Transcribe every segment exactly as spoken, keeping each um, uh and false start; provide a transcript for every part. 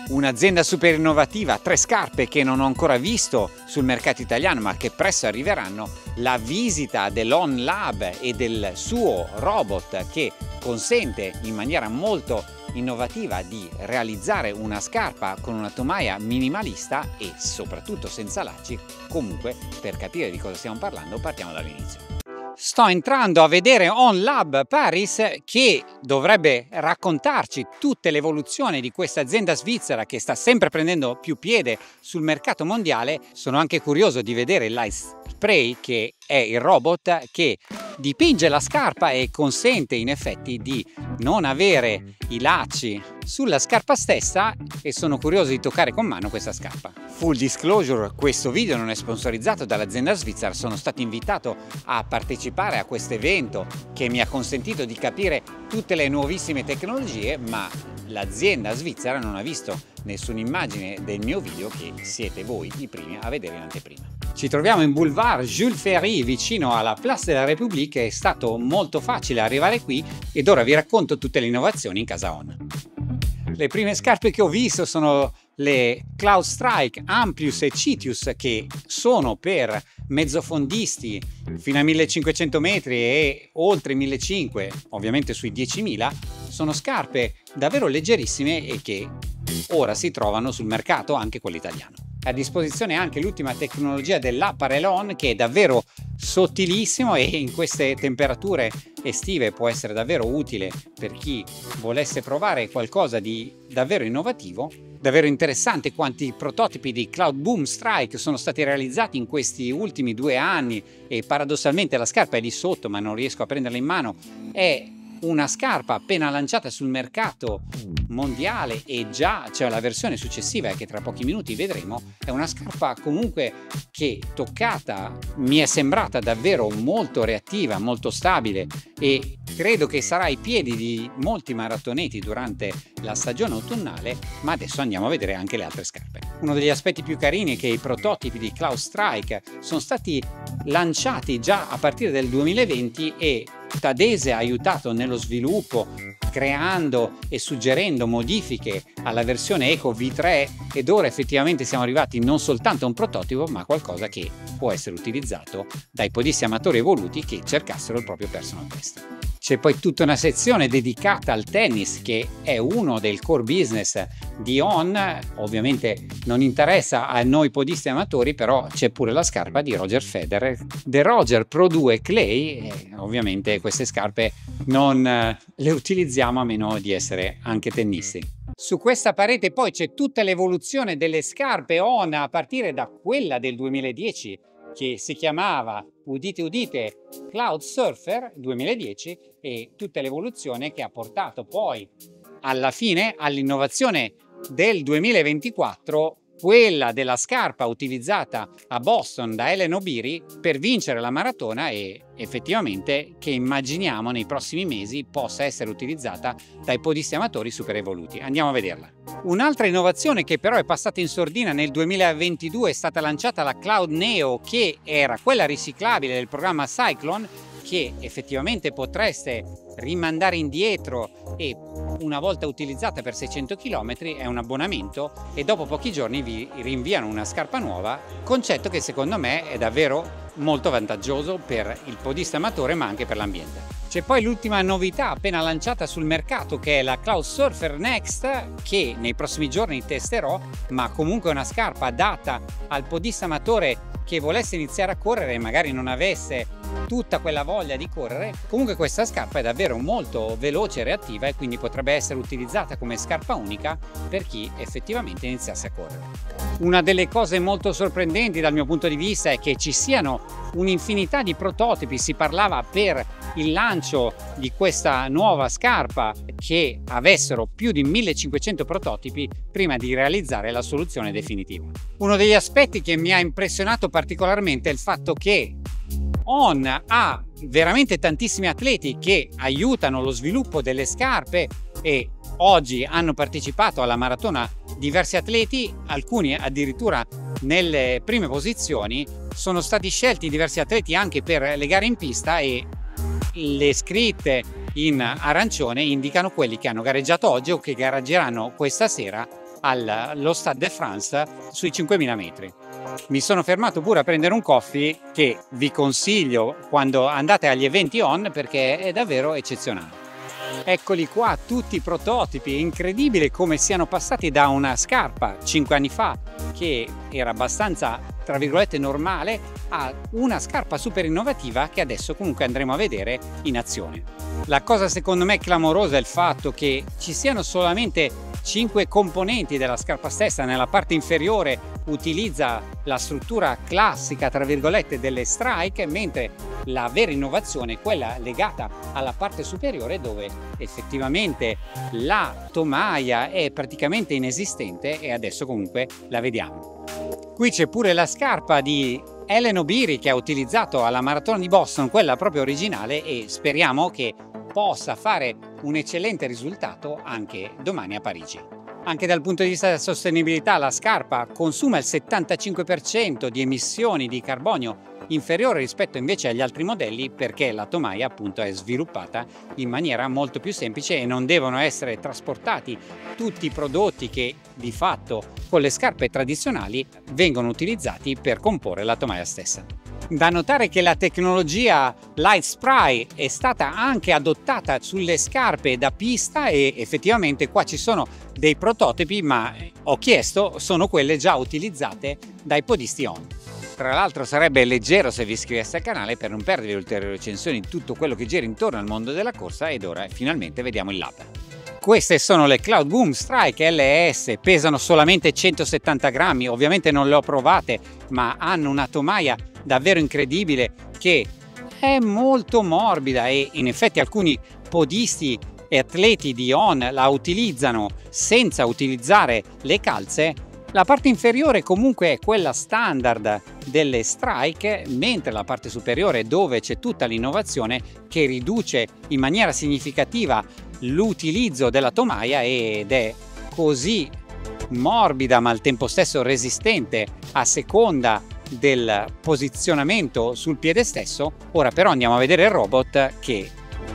Un'azienda super innovativa, tre scarpe che non ho ancora visto sul mercato italiano ma che presto arriveranno, la visita dell'On Lab e del suo robot che consente in maniera molto innovativa di realizzare una scarpa con una tomaia minimalista e soprattutto senza lacci. Comunque, per capire di cosa stiamo parlando, partiamo dall'inizio. Sto entrando a vedere On Lab Paris, che dovrebbe raccontarci tutte le evoluzioni di questa azienda svizzera che sta sempre prendendo più piede sul mercato mondiale. Sono anche curioso di vedere l'Ice Spray, che è il robot che dipinge la scarpa e consente in effetti di non avere i lacci sulla scarpa stessa, e sono curioso di toccare con mano questa scarpa. Full disclosure, questo video non è sponsorizzato dall'azienda svizzera, sono stato invitato a partecipare a questo evento che mi ha consentito di capire tutte le nuovissime tecnologie, ma l'azienda svizzera non ha visto nessuna immagine del mio video, che siete voi i primi a vedere in anteprima. Ci troviamo in Boulevard Jules Ferry, vicino alla Place de la République. È stato molto facile arrivare qui ed ora vi racconto tutte le innovazioni in casa On. Le prime scarpe che ho visto sono le Cloudstrike Amplius e Citius, che sono per mezzofondisti fino a millecinquecento metri e oltre millecinquecento, ovviamente sui diecimila. Sono scarpe davvero leggerissime e che ora si trovano sul mercato, anche quello italiano. A disposizione anche l'ultima tecnologia dell'Apparel On, che è davvero sottilissimo e in queste temperature estive può essere davvero utile per chi volesse provare qualcosa di davvero innovativo. Davvero interessante quanti prototipi di Cloudboom Strike sono stati realizzati in questi ultimi due anni, e paradossalmente la scarpa è lì sotto ma non riesco a prenderla in mano. È una scarpa appena lanciata sul mercato mondiale e già c'è la versione successiva che tra pochi minuti vedremo. È una scarpa comunque che toccata mi è sembrata davvero molto reattiva, molto stabile, e credo che sarà ai piedi di molti maratoneti durante la stagione autunnale. Ma adesso andiamo a vedere anche le altre scarpe. Uno degli aspetti più carini è che i prototipi di Cloudstrike sono stati lanciati già a partire dal duemilaventi e Tadese ha aiutato nello sviluppo, creando e suggerendo modifiche alla versione Eco V tre, ed ora effettivamente siamo arrivati non soltanto a un prototipo ma a qualcosa che può essere utilizzato dai podisti amatori evoluti che cercassero il proprio personal best. C'è poi tutta una sezione dedicata al tennis, che è uno del core business di On. Ovviamente non interessa a noi podisti amatori, però c'è pure la scarpa di Roger Federer, The Roger Pro due Clay, e ovviamente queste scarpe non le utilizziamo a meno di essere anche tennisti. Su questa parete poi c'è tutta l'evoluzione delle scarpe On, a partire da quella del duemiladieci che si chiamava, udite udite, Cloud Surfer duemiladieci, e tutta l'evoluzione che ha portato poi alla fine all'innovazione del duemilaventiquattro, quella della scarpa utilizzata a Boston da Hellen Obiri per vincere la maratona, e effettivamente che immaginiamo nei prossimi mesi possa essere utilizzata dai podisti amatori super evoluti. Andiamo a vederla. Un'altra innovazione che però è passata in sordina nel duemilaventidue è stata lanciata la Cloud Neo, che era quella riciclabile del programma Cyclone, che effettivamente potreste rimandare indietro e una volta utilizzata per seicento chilometri è un abbonamento e dopo pochi giorni vi rinviano una scarpa nuova, concetto che secondo me è davvero molto vantaggioso per il podista amatore ma anche per l'ambiente. C'è poi l'ultima novità appena lanciata sul mercato, che è la Cloud Surfer Next, che nei prossimi giorni testerò, ma comunque è una scarpa adatta al podista amatore che volesse iniziare a correre e magari non avesse tutta quella voglia di correre. Comunque questa scarpa è davvero molto veloce e reattiva, e quindi potrebbe essere utilizzata come scarpa unica per chi effettivamente iniziasse a correre. Una delle cose molto sorprendenti dal mio punto di vista è che ci siano un'infinità di prototipi. Si parlava per il lancio di questa nuova scarpa che avessero più di millecinquecento prototipi prima di realizzare la soluzione definitiva. Uno degli aspetti che mi ha impressionato particolarmente è il fatto che On ha veramente tantissimi atleti che aiutano lo sviluppo delle scarpe, e oggi hanno partecipato alla maratona diversi atleti, alcuni addirittura nelle prime posizioni. Sono stati scelti diversi atleti anche per le gare in pista, e le scritte in arancione indicano quelli che hanno gareggiato oggi o che gareggeranno questa sera allo Stade de France sui cinquemila metri. Mi sono fermato pure a prendere un coffee che vi consiglio quando andate agli eventi On perché è davvero eccezionale. Eccoli qua tutti i prototipi, è incredibile come siano passati da una scarpa cinque anni fa che era abbastanza tra virgolette normale a una scarpa super innovativa che adesso comunque andremo a vedere in azione. La cosa secondo me clamorosa è il fatto che ci siano solamente cinque componenti della scarpa stessa. Nella parte inferiore utilizza la struttura classica tra virgolette delle Strike, mentre la vera innovazione è quella legata alla parte superiore dove effettivamente la tomaia è praticamente inesistente e adesso comunque la vediamo. Qui c'è pure la scarpa di Hellen Obiri che ha utilizzato alla maratona di Boston, quella proprio originale, e speriamo che possa fare un eccellente risultato anche domani a Parigi. Anche dal punto di vista della sostenibilità la scarpa consuma il settantacinque per cento di emissioni di carbonio inferiore rispetto invece agli altri modelli perché la tomaia appunto è sviluppata in maniera molto più semplice e non devono essere trasportati tutti i prodotti che di fatto con le scarpe tradizionali vengono utilizzati per comporre la tomaia stessa. Da notare che la tecnologia Light Spray è stata anche adottata sulle scarpe da pista e effettivamente qua ci sono dei prototipi, ma ho chiesto sono quelle già utilizzate dai podisti On. Tra l'altro sarebbe leggero se vi iscriveste al canale per non perdere ulteriori recensioni di tutto quello che gira intorno al mondo della corsa ed ora finalmente vediamo il lab. Queste sono le Cloudboom Strike L S, pesano solamente centosettanta grammi, ovviamente non le ho provate ma hanno una tomaia davvero incredibile che è molto morbida e in effetti alcuni podisti e atleti di On la utilizzano senza utilizzare le calze. La parte inferiore comunque è quella standard delle Strike, mentre la parte superiore dove c'è tutta l'innovazione che riduce in maniera significativa l'utilizzo della tomaia ed è così morbida ma al tempo stesso resistente a seconda del posizionamento sul piede stesso. Ora però andiamo a vedere il robot che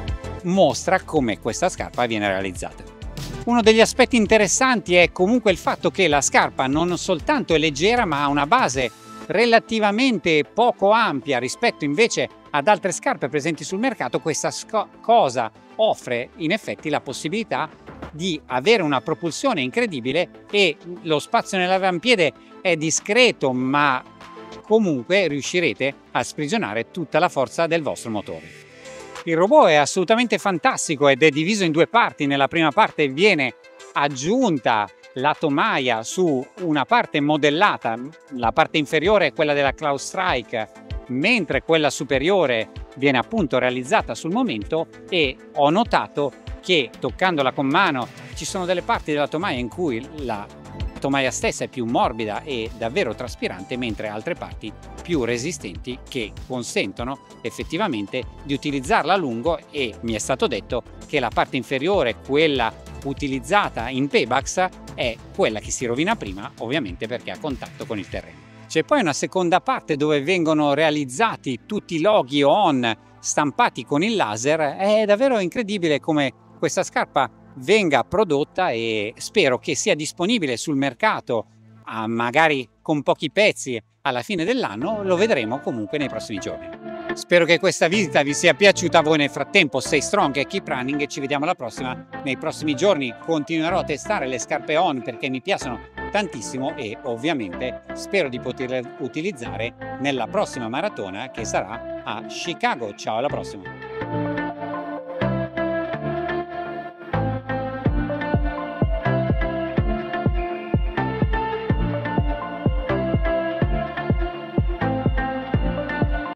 mostra come questa scarpa viene realizzata. Uno degli aspetti interessanti è comunque il fatto che la scarpa non soltanto è leggera ma ha una base relativamente poco ampia rispetto invece ad altre scarpe presenti sul mercato. Questa cosa offre in effetti la possibilità di avere una propulsione incredibile e lo spazio nell'avampiede è discreto ma comunque riuscirete a sprigionare tutta la forza del vostro motore. Il robot è assolutamente fantastico ed è diviso in due parti. Nella prima parte viene aggiunta la tomaia su una parte modellata, la parte inferiore è quella della Cloud Strike, mentre quella superiore viene appunto realizzata sul momento, e ho notato che toccandola con mano ci sono delle parti della tomaia in cui la tomaia stessa è più morbida e davvero traspirante, mentre altre parti più resistenti che consentono effettivamente di utilizzarla a lungo. E mi è stato detto che la parte inferiore, quella utilizzata in paybacks, è quella che si rovina prima, ovviamente perché è a contatto con il terreno. C'è poi una seconda parte dove vengono realizzati tutti i loghi On stampati con il laser. È davvero incredibile come questa scarpa venga prodotta e spero che sia disponibile sul mercato a magari con pochi pezzi alla fine dell'anno. Lo vedremo comunque nei prossimi giorni. Spero che questa visita vi sia piaciuta. Voi nel frattempo stay strong e keep running e ci vediamo alla prossima. Nei prossimi giorni continuerò a testare le scarpe On perché mi piacciono tantissimo e ovviamente spero di poterle utilizzare nella prossima maratona che sarà a Chicago. Ciao, alla prossima!